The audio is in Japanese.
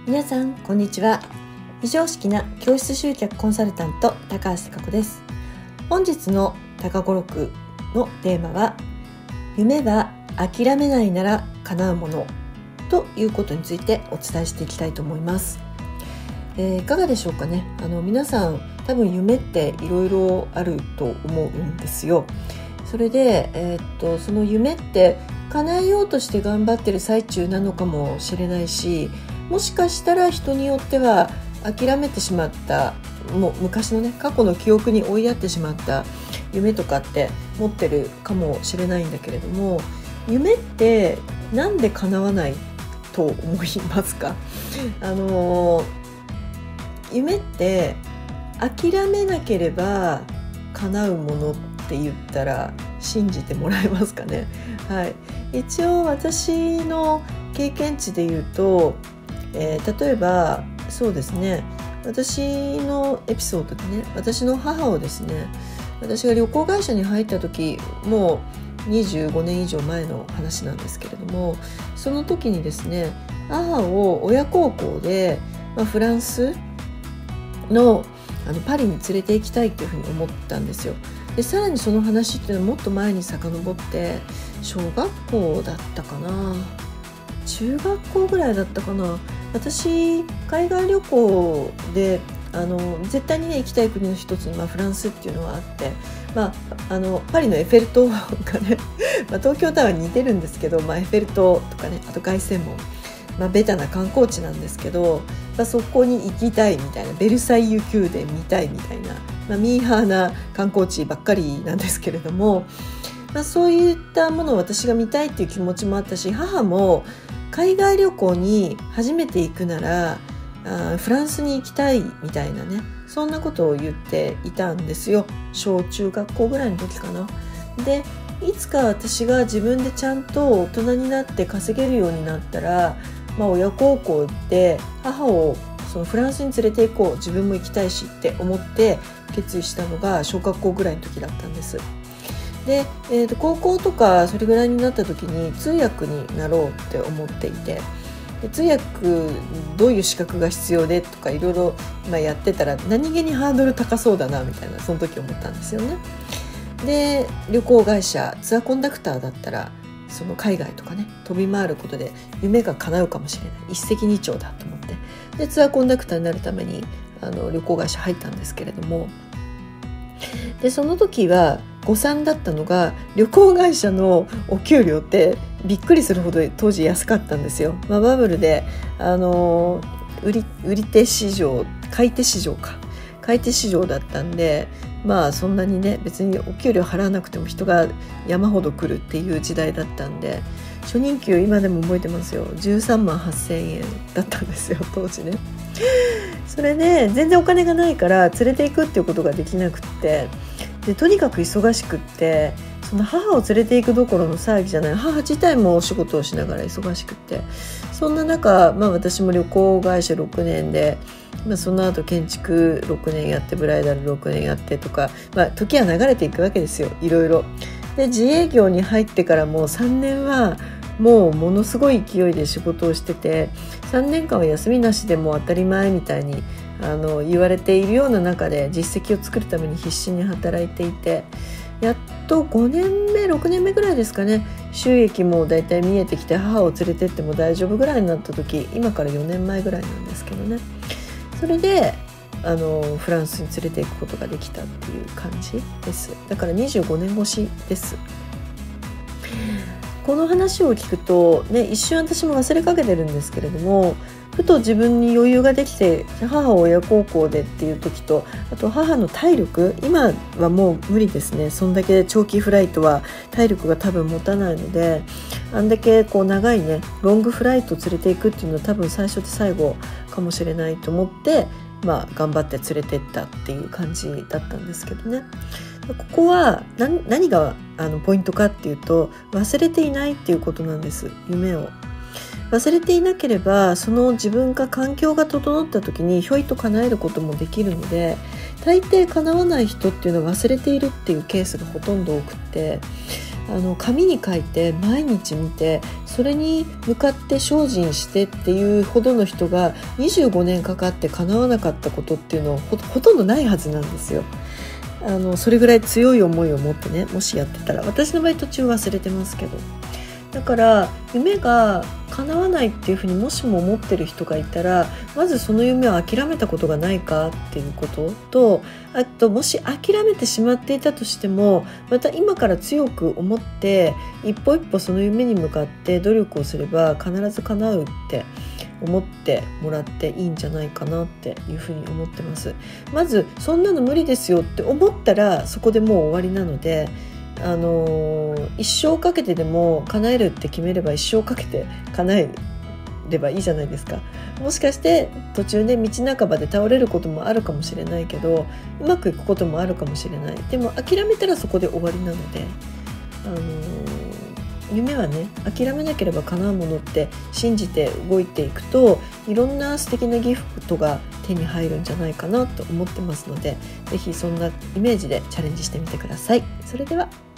皆さんこんにちは。非常識な教室集客コンサルタント高橋貴子です。本日の高語録のテーマは、夢は諦めないなら叶うものということについてお伝えしていきたいと思います。いかがでしょうかね。皆さん多分夢っていろいろあると思うんですよ。それで、その夢って叶えようとして頑張ってる最中なのかもしれないし、もしかしたら人によっては諦めてしまった、もう昔のね、過去の記憶に追いやってしまった夢とかって持ってるかもしれないんだけれども、夢ってなんで叶わないと思いますか？夢って諦めなければ叶うものって言ったら信じてもらえますかね。はい、一応私の経験値で言うと、例えばそうですね、私のエピソードでね、私の母をですね、私が旅行会社に入った時、もう25年以上前の話なんですけれども、その時にですね、母を親孝行で、フランスのパリに連れて行きたいっていうふうに思ったんですよ。でさらにその話っていうのはもっと前に遡って、小学校だったかな、中学校ぐらいだったかな。私海外旅行で絶対にね行きたい国の一つに、フランスっていうのはあって、パリのエッフェル塔がね東京タワーに似てるんですけど、エッフェル塔とかね、あと凱旋門、ベタな観光地なんですけど、そこに行きたいみたいな、ベルサイユ宮殿見たいみたいな、ミーハーな観光地ばっかりなんですけれども、そういったものを私が見たいっていう気持ちもあったし、母も海外旅行に初めて行くならフランスに行きたいみたいなね、そんなことを言っていたんですよ。小中学校ぐらいの時かな。でいつか私が自分でちゃんと大人になって稼げるようになったら、親孝行で母をそのフランスに連れて行こう、自分も行きたいしって思って決意したのが小学校ぐらいの時だったんです。で、高校とかそれぐらいになった時に通訳になろうって思っていて、で通訳どういう資格が必要でとかいろいろやってたら、何気にハードル高そうだなみたいな、その時思ったんですよね。で旅行会社ツアーコンダクターだったら、その海外とかね飛び回ることで夢が叶うかもしれない、一石二鳥だと思って、でツアーコンダクターになるために旅行会社入ったんですけれども、でその時は誤算だったのが、旅行会社のお給料ってびっくりするほど当時安かったんですよ。バブルで売り手市場、買い手市場だったんで、そんなにね別にお給料払わなくても人が山ほど来るっていう時代だったんで、初任給今でも覚えてますよ、13万8,000円だったんですよ当時ね。それで全然お金がないから連れて行くっていうことができなくって、でとにかく忙しくって、その母を連れて行くどころの騒ぎじゃない、母自体もお仕事をしながら忙しくって、そんな中、私も旅行会社6年で、その後建築6年やって、ブライダル6年やってとか、時は流れていくわけですよ、いろいろ。で自営業に入ってからもう3年はもうものすごい勢いで仕事をしてて、3年間は休みなしでも当たり前みたいに言われているような中で実績を作るために必死に働いていて、やっと5年目6年目ぐらいですかね、収益もだいたい見えてきて、母を連れてっても大丈夫ぐらいになった時、今から4年前ぐらいなんですけどね、それでフランスに連れて行くことができたっていう感じです。だから25年越しです。この話を聞くとね、一瞬私も忘れかけてるんですけれども、ふと自分に余裕ができて、母を親孝行でっていう時と、あと母の体力、今はもう無理ですね、そんだけ長期フライトは体力が多分持たないので、あんだけ長いねロングフライトを連れていくっていうのは多分最初で最後かもしれないと思って、頑張って連れてったっていう感じだったんですけどね。ここは何がポイントかっていうと、忘れていないっていうことなんです。夢を忘れていなければ、その自分が環境が整った時にひょいと叶えることもできるので、大抵叶わない人っていうのは忘れているっていうケースがほとんど多くって、 紙に書いて毎日見て、それに向かって精進してっていうほどの人が25年かかって叶わなかったことっていうのは ほとんどないはずなんですよ。それぐらい強い思いを持ってね、もしやってたら、私の場合途中忘れてますけど、だから夢が叶わないっていうふうにもしも思ってる人がいたら、まずその夢を諦めたことがないかっていうことと、あともし諦めてしまっていたとしても、また今から強く思って一歩一歩その夢に向かって努力をすれば必ず叶うって思ってもらっていいんじゃないかなっていうふうに思ってます。まずそんなの無理ですよって思ったらそこでもう終わりなので、一生かけてでも叶えるって決めれば一生かけて叶えればいいじゃないですか。もしかして途中で道半ばで倒れることもあるかもしれないけど、うまくいくこともあるかもしれない。でも諦めたらそこで終わりなので、夢はね、諦めなければ叶うものって信じて動いていくと、いろんな素敵なギフトが手に入るんじゃないかなと思ってますので、ぜひそんなイメージでチャレンジしてみてください。それでは。